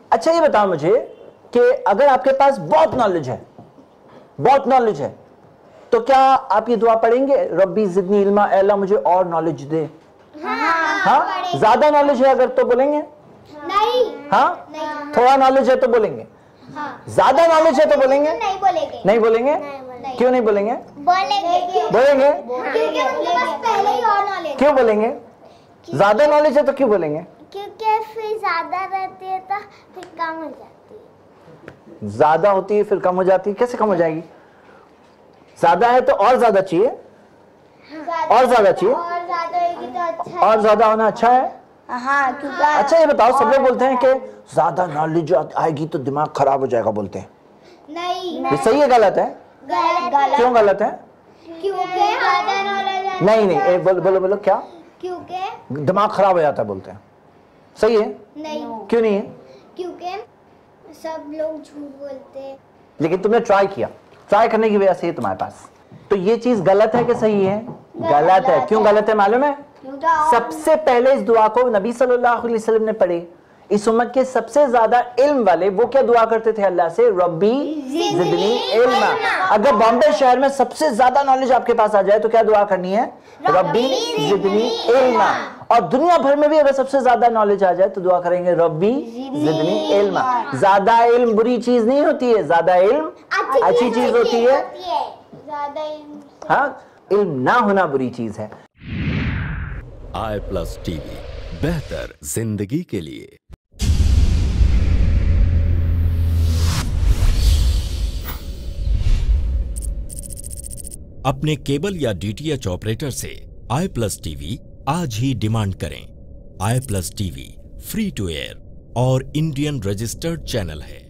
अच्छा ये बताओ मुझे कि अगर आपके पास बहुत नॉलेज है, बहुत नॉलेज है, तो क्या आप ये दुआ पढ़ेंगे, रब्बी जिदनी इल्मा, ऐ अल्लाह मुझे और नॉलेज दे? हाँ, ज्यादा नॉलेज है अगर तो बोलेंगे नहीं। हाँ, नहीं। थोड़ा नॉलेज है तो बोलेंगे, ज्यादा नॉलेज है तो बोलेंगे नहीं बोलेंगे। नहीं बोलेंगे? क्यों नहीं बोलेंगे? बोलेंगे। बोलेंगे? क्योंकि उनके पास पहले ही और नॉलेज। क्यों बोलेंगे? ज्यादा नॉलेज है तो क्यों बोलेंगे? क्योंकि फिर ज्यादा रहती है तो फिर कम हो जाती है। ज्यादा होती है फिर कम हो जाती है, कैसे कम हो जाएगी? ज्यादा है तो और ज्यादा चाहिए, और ज्यादा चाहिए, और ज्यादा होगी तो अच्छा और ज्यादा होना अच्छा है। हाँ, क्योंकि अच्छा ये बताओ, सब लोग बोलते हैं कि ज्यादा नॉलेज आएगी तो दिमाग खराब हो जाएगा, बोलते हैं। नहीं, ये सही है गलत है? गलत। क्यों गलत है? क्योंकि ज्यादा नॉलेज नहीं नहीं, एक बोलो बोलो बोलो, क्या? क्योंकि दिमाग खराब हो जाता है बोलते हैं, सही है? नहीं, क्यों नहीं है? क्योंकि सब लोग झूठ बोलते हैं। लेकिन तुमने ट्राई किया, ट्राई करने की वजह से ही तुम्हारे पास, तो ये चीज गलत है कि सही है? गलत है। क्यों गलत है मालूम है? सबसे पहले इस दुआ को नबी सल्लल्लाहु अलैहि वसल्लम ने पढ़ी। इस उम्मत के सबसे ज्यादा इल्म वाले वो क्या दुआ करते थे अल्लाह से? रब्बी जिदनी इल्मा। अगर बॉम्बे शहर में सबसे ज्यादा नॉलेज आपके पास आ जाए तो क्या दुआ करनी है? रब्बी जिदनी इल्मा। और दुनिया भर में भी अगर सबसे ज्यादा नॉलेज आ जाए तो दुआ करेंगे रब्बी जिदनी इल्मा। ज्यादा इल्म बुरी चीज नहीं होती है, ज्यादा इल्म अच्छी चीज होती है। ज्यादा इल्म, हाँ, इल्म ना होना बुरी चीज है। i+ टीवी, बेहतर जिंदगी के लिए। अपने केबल या डीटीएच ऑपरेटर से i+ टीवी आज ही डिमांड करें। i+ TV free to air और इंडियन रजिस्टर्ड चैनल है।